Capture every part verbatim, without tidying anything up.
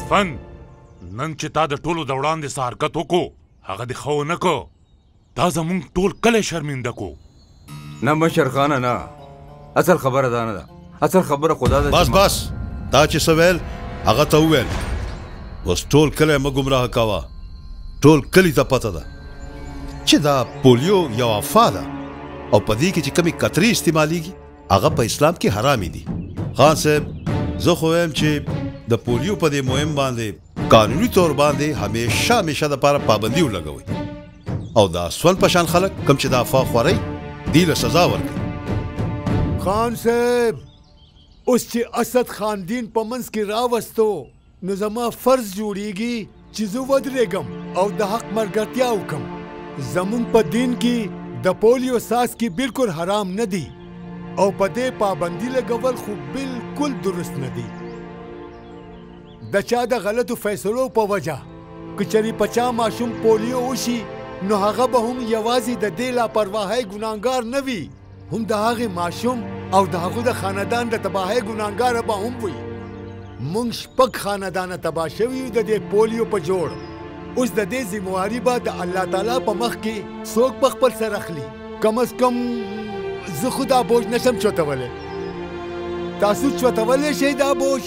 اسفند نن چې تا د ټولو د وړاندې څه حرکت وکړو هغه دې ښه ونه کړ دا زموږ ټول کلی شرمنده کو نه مشر خانه نه اصل خبره دا نه ده اصل خبره خدا ده بس بس دا چې څه ویل هغه ته وویل اوس ټول کلی مه ګمراه کوه ټول کلي ته پته ده چې دا پولیو یو افا ده او په دې کې چې کومې قطرې استعمالیږي هغه په اسلام کې حرامې دي خان صاحب زه خو وایم چې د پولیو په دې مهم باندې قانوني طور باندې همیشه همیشه دپاره پابندي ولګوئ او د اسفند په شان خلک کوم چې د افا خورئ دې له سزا ورکړئ خان صاحب اوس چې اسد خان دین په منځ کې راوستو نو زما فرض جوړیږي چې زه ودرېږم او د حق ملګرتیا وکړم زمونږ په دین کې د پولیو څاڅکي بالکل حرام نه دي او په دې پابندي لګول خو بالکل درست نه دي د چا د غلطو فیصلو په وجه که چېرې په چا ماشوم پولیو وشي نو هغه به هم یوازې د دې لاپرواهۍ ګناهګار نه وي هم د هغې ماشوم او د هغو د خاندان د تباهۍ ګناهګاره به هم وي موږ شپږ خاندانه تباه شوي یو د دې پولیو په جوړ اوس د دې ذمواري به د الله تعالی په مخ کې څوک په خپل سر اخلي کم از کم زه خو دا بوج نشم چوتولی تاسو چوتولی شئ دا بوج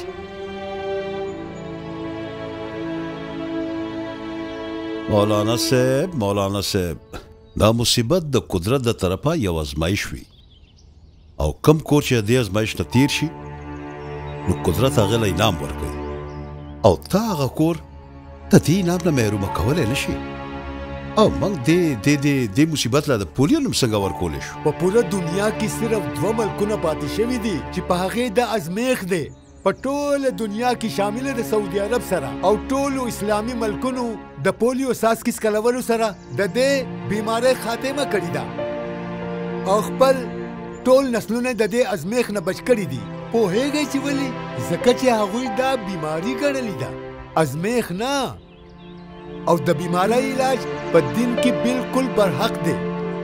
مولانا صاحب مولانا صاحب دا مصیبت د قدرت د طرفه یو ازمایش وي او کم کور چې د دې ازمایش نه تیر شي نو قدرت هغه له انعام ورکوي او تا هغه کور د دې انعام نه محرومه کولی نه شي او موږ دې دې دې دې مصیبت له د پولیو نوم څنګه ورکولی شو په پوره دنیا کې صرف دوه ملکونه پاتې شوي دي چې په هغې د ازمیخ دی په ټوله دنیا کې شامله د سعودي عرب سره او ټولو اسلامي ملکونو د پولیو څاڅکي څکلولو سره د دې بیمارۍ خاتمه کړې ده او خپل ټول نسلونه د دې ازمیخ نه بچ کړي دي پوهېږئ چې ولې ځکه چې هغوی دا بیماري ګڼلې ده ازمیخ نه او د بیمارۍ علاج په دین کې بالکل برحق دی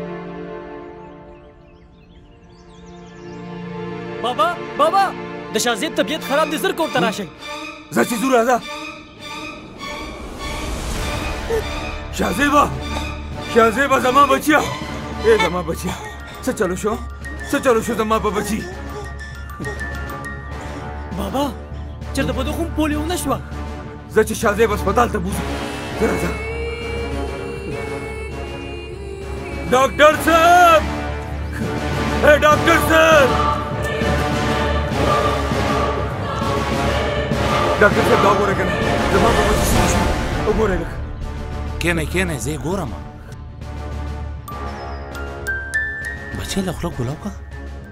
بابا بابا د شاهزیب طبیعت خراب دی زر کور ته راشئ زه چې ځو راځه شاهزیبه شاهزیبه زما بچیه ای زما بچیه څه چلو شو څه چلو شو زما په بچي بابا چېرته په ده خو پولیو نه شوه زه چې شاهزیب هسپتال ته بوځم زه راځه ډاکټر صاحب ای ډاکټر صاحب ډاکټر صاحب دا وګوره که نه زما په بچي څه شو وګورئ لږ کینئ کینئ زه یې ګورم بچې له خوله ګوله وکړه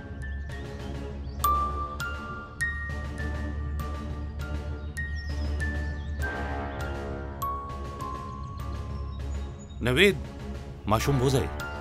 نوید ماشوم بوځئ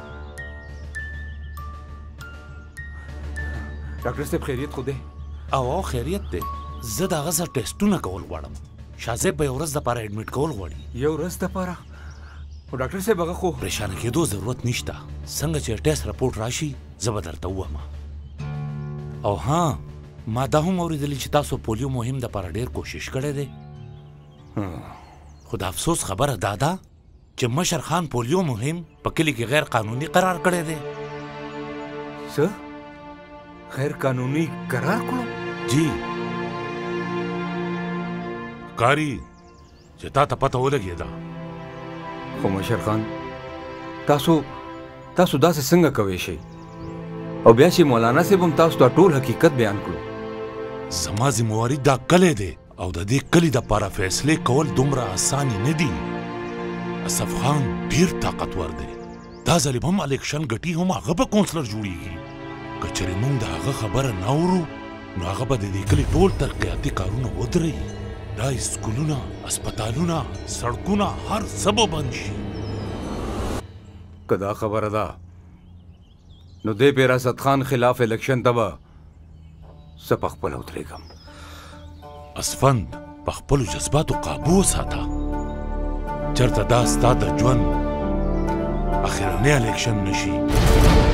ډاکټر صاحب خیریت خو دی او او خیریت دی زه د هغه سره ټیسټونه کول غواړم شاهزیب به یو ورځ دپاره اډمیټ کول غواړي یو ورځ دپاره خو ډاکټر صاحب هغه خو پریشانه کېدو ضرورت نشته څنګه چې ټیسټ رپورټ راشي زه به درته ووایم او ها ما دا هم اورېدلي چې تاسو پولیو مهم دپاره ډېر کوشش کړی دی خو د افسوس خبره دا ده چې مشر خان پولیو مهم په کلي کې غیر قانوني قرار کړی دی څه غیر قانوني قرار کړو جی کاری چې تا ته پته ولګېده خو مشر خان تاسو تاسو داسې څنګه کوی شئ او بیا چې مولانا صاحب هم تاسو ته ټول حقیقت بیان کړو زما ذمواري دا کلی دی او د دې کلي دپاره فیصلې کول دومره اسانې نه دي اسف خان ډېر طاقتور دی دا ځلې به هم الیکشن ګټي هم هغه به کونسلر جوړیږي که چېرې موږ د هغه خبره نه اورو نو هغه به د دې کلي ټول ترقیاتي کارونه ودروي دا اسکولونه اسپتالونه سړکونه هر څه به بند شي که دا خبره ده نو دې پې راست خان خلاف الیکشن ته به زه پخپله ودرېږم اسفند په خپلو جذباتو قابو وساته چېرته دا ستا د ژوند اخرنی الیکشن نشي